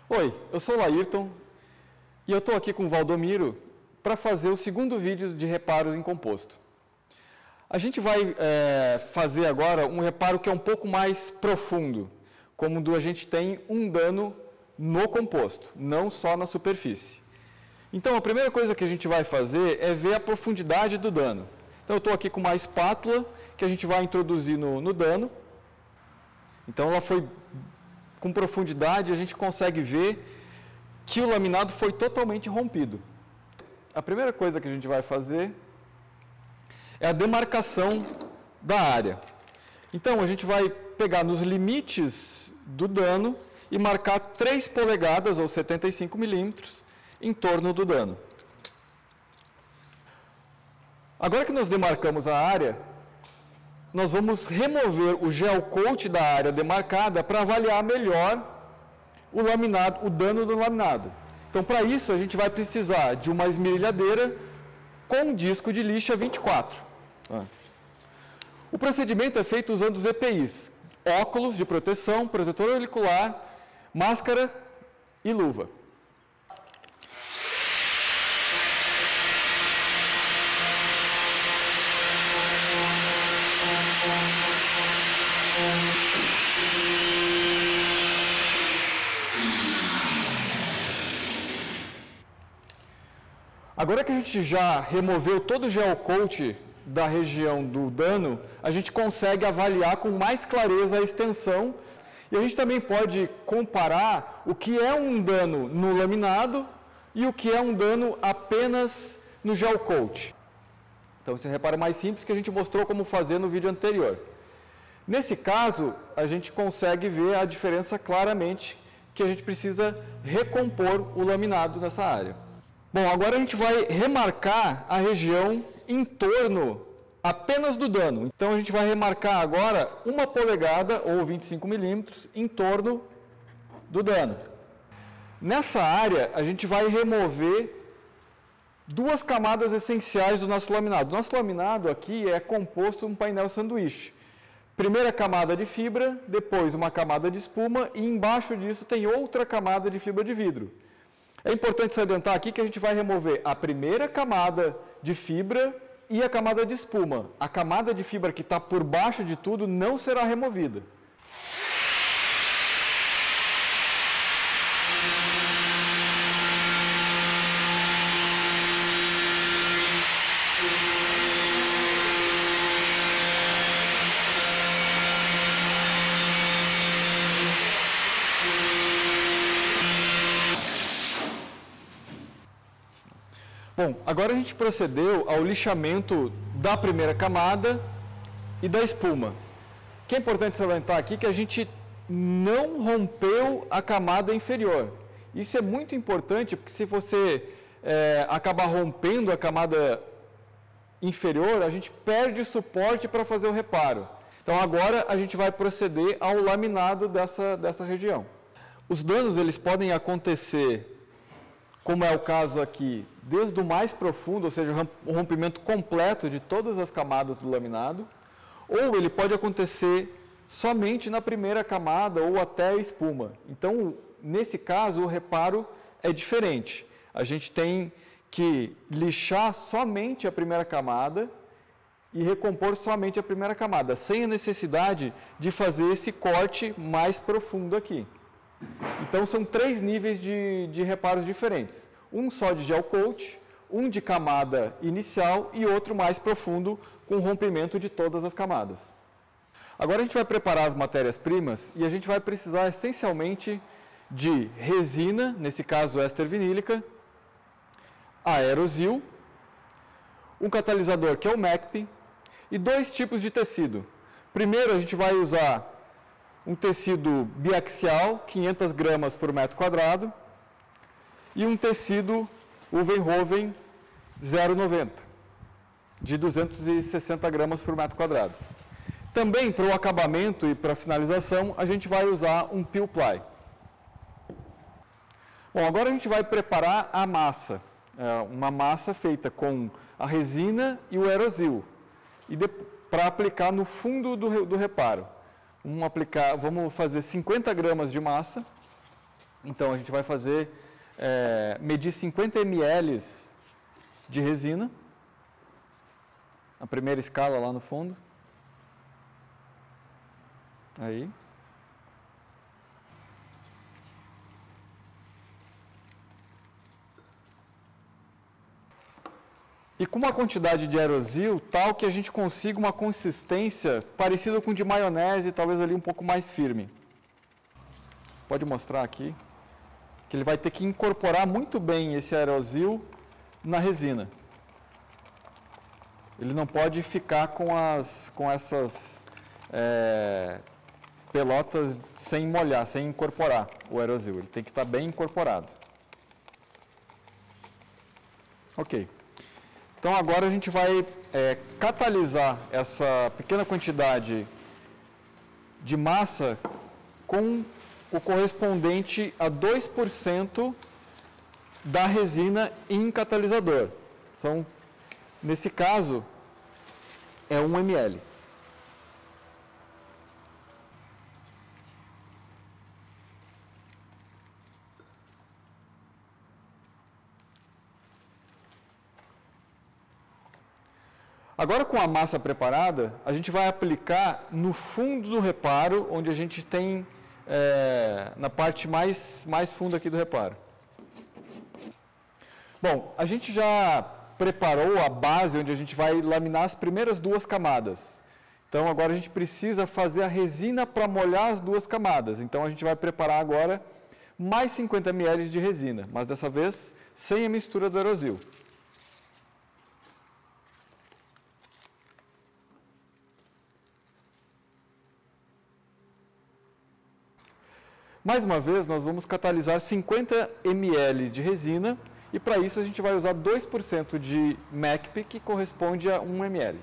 Oi, eu sou o Laírton e eu estou aqui com o Valdomiro para fazer o segundo vídeo de reparos em composto. A gente vai fazer agora um reparo que é um pouco mais profundo, como a gente tem um dano no composto, não só na superfície. Então, a primeira coisa que a gente vai fazer é ver a profundidade do dano. Então, eu estou aqui com uma espátula que a gente vai introduzir no dano. Então, ela foi com profundidade, a gente consegue ver que o laminado foi totalmente rompido. A primeira coisa que a gente vai fazer é a demarcação da área. Então, a gente vai pegar nos limites do dano e marcar 3 polegadas, ou 75 milímetros, em torno do dano. Agora que nós demarcamos a área, nós vamos remover o gel coat da área demarcada para avaliar melhor o laminado, o dano do laminado. Então, para isso, a gente vai precisar de uma esmerilhadeira com um disco de lixa 24. O procedimento é feito usando os EPIs, óculos de proteção, protetor auricular, máscara e luva. Agora que a gente já removeu todo o gel coat da região do dano, a gente consegue avaliar com mais clareza a extensão e a gente também pode comparar o que é um dano no laminado e o que é um dano apenas no gel coat. Então, esse é o reparo mais simples que a gente mostrou como fazer no vídeo anterior. Nesse caso, a gente consegue ver a diferença claramente que a gente precisa recompor o laminado nessa área. Bom, agora a gente vai remarcar a região em torno apenas do dano. Então, a gente vai remarcar agora 1 polegada ou 25 milímetros em torno do dano. Nessa área, a gente vai remover 2 camadas essenciais do nosso laminado. Nosso laminado aqui é composto um painel sanduíche. Primeira camada de fibra, depois uma camada de espuma e embaixo disso tem outra camada de fibra de vidro. É importante salientar aqui que a gente vai remover a primeira camada de fibra e a camada de espuma. A camada de fibra que está por baixo de tudo não será removida. Bom, agora a gente procedeu ao lixamento da primeira camada e da espuma. O que é importante salientar aqui é que a gente não rompeu a camada inferior. Isso é muito importante, porque se você acabar rompendo a camada inferior, a gente perde suporte para fazer o reparo. Então agora a gente vai proceder ao laminado dessa região. Os danos eles podem acontecer, como é o caso aqui, desde o mais profundo, ou seja, o rompimento completo de todas as camadas do laminado, ou ele pode acontecer somente na primeira camada ou até a espuma. Então, nesse caso, o reparo é diferente. A gente tem que lixar somente a primeira camada e recompor somente a primeira camada, sem a necessidade de fazer esse corte mais profundo aqui. Então, são 3 níveis de reparos diferentes. Um só de gel coat, um de camada inicial e outro mais profundo, com rompimento de todas as camadas. Agora a gente vai preparar as matérias-primas e a gente vai precisar essencialmente de resina, nesse caso éster vinílica, aerosil, um catalisador que é o MECP e 2 tipos de tecido. Primeiro a gente vai usar um tecido biaxial, 500 gramas por metro quadrado, e um tecido Uvenhoven 0,90, de 260 gramas por metro quadrado. Também, para o acabamento e para a finalização, a gente vai usar um peel ply. Bom, agora a gente vai preparar a massa. Uma massa feita com a resina e o aerosil. E para aplicar no fundo do reparo. Vamos fazer 50 gramas de massa. Então, a gente vai fazer, medir 50 ml de resina, a primeira escala lá no fundo. Aí. E com uma quantidade de aerosol tal que a gente consiga uma consistência parecida com de maionese, talvez ali um pouco mais firme. Pode mostrar aqui, que ele vai ter que incorporar muito bem esse aerosol na resina. Ele não pode ficar com essas pelotas sem molhar, sem incorporar o aerosol. Ele tem que estar bem incorporado. Ok. Então agora a gente vai catalisar essa pequena quantidade de massa com o correspondente a 2% da resina em catalisador. Nesse caso, é 1 ml. Agora, com a massa preparada, a gente vai aplicar no fundo do reparo, onde a gente tem, na parte mais funda aqui do reparo. Bom, a gente já preparou a base onde a gente vai laminar as primeiras 2 camadas. Então, agora a gente precisa fazer a resina para molhar as 2 camadas. Então, a gente vai preparar agora mais 50 ml de resina, mas dessa vez sem a mistura do aerosol. Mais uma vez, nós vamos catalisar 50 ml de resina e para isso a gente vai usar 2% de MECP, que corresponde a 1 ml.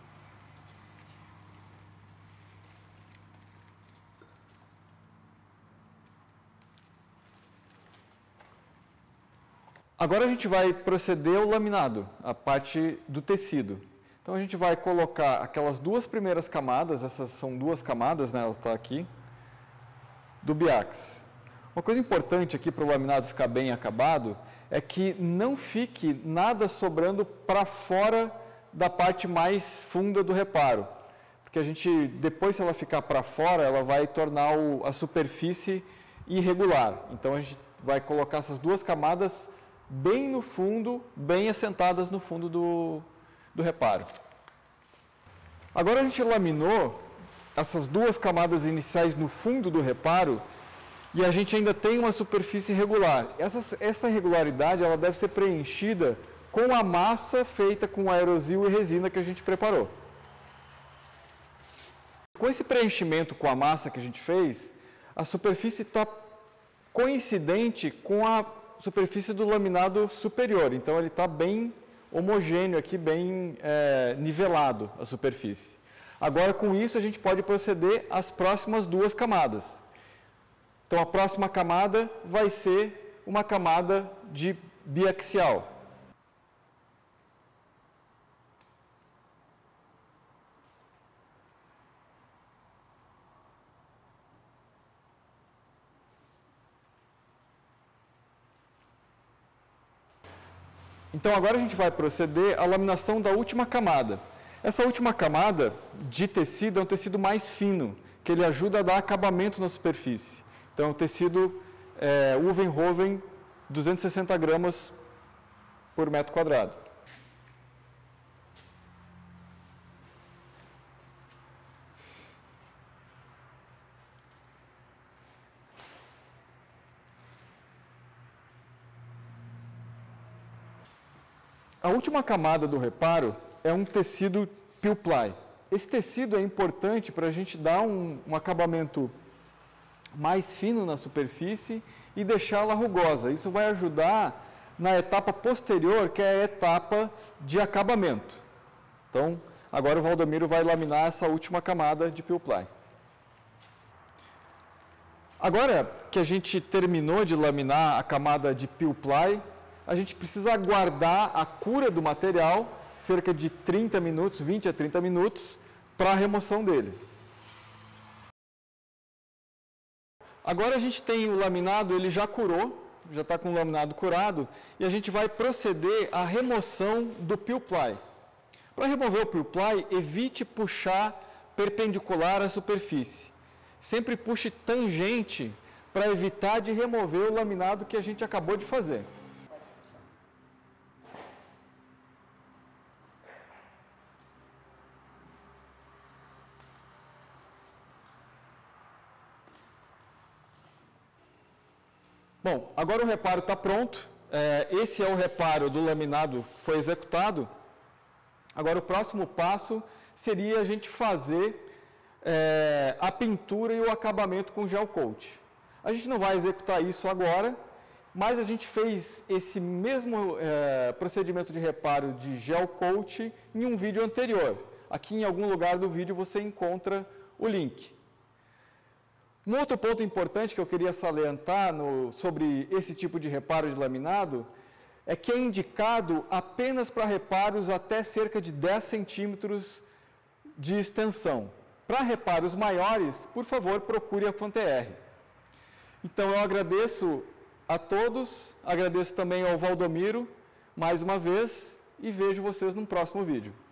Agora a gente vai proceder ao laminado, a parte do tecido. Então a gente vai colocar aquelas 2 primeiras camadas, essas são 2 camadas, né, ela está aqui, do biax. Uma coisa importante aqui para o laminado ficar bem acabado é que não fique nada sobrando para fora da parte mais funda do reparo. Porque a gente, depois se ela ficar para fora, ela vai tornar a superfície irregular. Então a gente vai colocar essas 2 camadas bem no fundo, bem assentadas no fundo do reparo. Agora a gente laminou essas 2 camadas iniciais no fundo do reparo e a gente ainda tem uma superfície irregular. Essa irregularidade ela deve ser preenchida com a massa feita com aerosol e resina que a gente preparou. Com esse preenchimento com a massa que a gente fez, a superfície está coincidente com a superfície do laminado superior. Então ele está bem homogêneo aqui, bem nivelado a superfície. Agora, com isso, a gente pode proceder às próximas 2 camadas. Então, a próxima camada vai ser uma camada de biaxial. Então, agora a gente vai proceder à laminação da última camada. Essa última camada de tecido é um tecido mais fino, que ele ajuda a dar acabamento na superfície. Então, o tecido Uvenhoven 260 gramas por metro quadrado. A última camada do reparo é um tecido peel ply. Esse tecido é importante para a gente dar um acabamento mais fino na superfície e deixá-la rugosa. Isso vai ajudar na etapa posterior, que é a etapa de acabamento. Então, agora o Valdemiro vai laminar essa última camada de peel ply. Agora que a gente terminou de laminar a camada de peel ply, a gente precisa aguardar a cura do material, cerca de 30 minutos, 20 a 30 minutos, para a remoção dele. Agora a gente tem o laminado, ele já curou, já está com o laminado curado, e a gente vai proceder à remoção do peel ply. Para remover o peel ply, evite puxar perpendicular à superfície. Sempre puxe tangente para evitar de remover o laminado que a gente acabou de fazer. Bom, agora o reparo está pronto. Esse é o reparo do laminado que foi executado. Agora o próximo passo seria a gente fazer a pintura e o acabamento com gel coat. A gente não vai executar isso agora, mas a gente fez esse mesmo procedimento de reparo de gel coat em um vídeo anterior. Aqui em algum lugar do vídeo você encontra o link. Um outro ponto importante que eu queria salientar sobre esse tipo de reparo de laminado é que é indicado apenas para reparos até cerca de 10 centímetros de extensão. Para reparos maiores, por favor, procure a Quanter. Então eu agradeço a todos, agradeço também ao Valdomiro mais uma vez e vejo vocês no próximo vídeo.